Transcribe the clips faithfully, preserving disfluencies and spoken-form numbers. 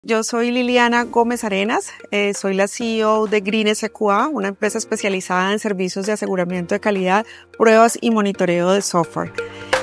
Yo soy Liliana Gómez Arenas, eh, soy la C E O de Green S Q A, una empresa especializada en servicios de aseguramiento de calidad, pruebas y monitoreo de software.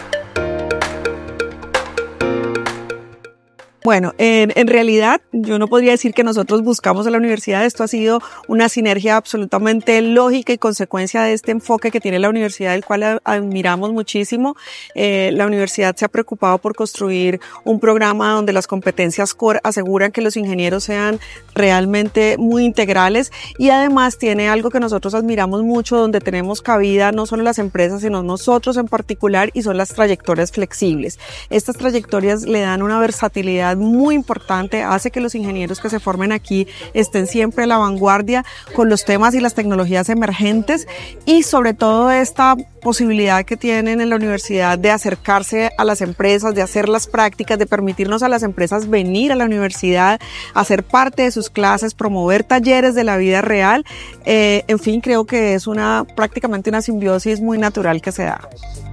Bueno, en, en realidad yo no podría decir que nosotros buscamos a la universidad. Esto ha sido una sinergia absolutamente lógica y consecuencia de este enfoque que tiene la universidad, el cual a, admiramos muchísimo. Eh, la universidad se ha preocupado por construir un programa donde las competencias core aseguran que los ingenieros sean realmente muy integrales, y además tiene algo que nosotros admiramos mucho, donde tenemos cabida no solo las empresas sino nosotros en particular, y son las trayectorias flexibles. Estas trayectorias le dan una versatilidad muy importante, hace que los ingenieros que se formen aquí estén siempre a la vanguardia con los temas y las tecnologías emergentes, y sobre todo esta posibilidad que tienen en la universidad de acercarse a las empresas, de hacer las prácticas, de permitirnos a las empresas venir a la universidad, hacer parte de sus clases, promover talleres de la vida real. Eh, en fin, creo que es una prácticamente una simbiosis muy natural que se da.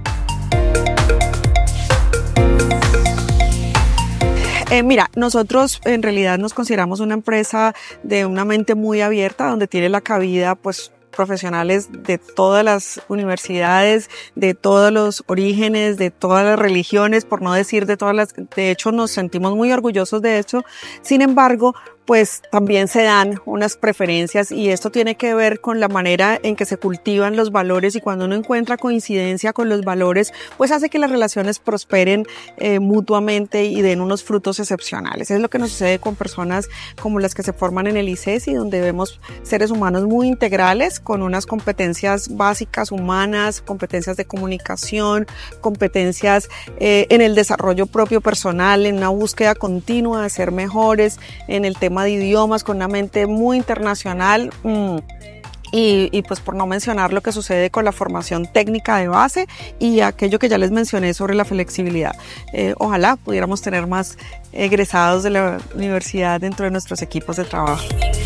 Eh, mira, nosotros en realidad nos consideramos una empresa de una mente muy abierta, donde tiene la cabida pues profesionales de todas las universidades, de todos los orígenes, de todas las religiones, por no decir de todas las. De hecho, nos sentimos muy orgullosos de eso. Sin embargo, pues también se dan unas preferencias, y esto tiene que ver con la manera en que se cultivan los valores, y cuando uno encuentra coincidencia con los valores, pues hace que las relaciones prosperen eh, mutuamente y den unos frutos excepcionales. Es lo que nos sucede con personas como las que se forman en el I C E S, y donde vemos seres humanos muy integrales, con unas competencias básicas humanas, competencias de comunicación, competencias eh, en el desarrollo propio personal, en una búsqueda continua de ser mejores, en el tema de idiomas, con una mente muy internacional. mmm. Y, y pues por no mencionar lo que sucede con la formación técnica de base y aquello que ya les mencioné sobre la flexibilidad. Eh, ojalá pudiéramos tener más egresados de la universidad dentro de nuestros equipos de trabajo.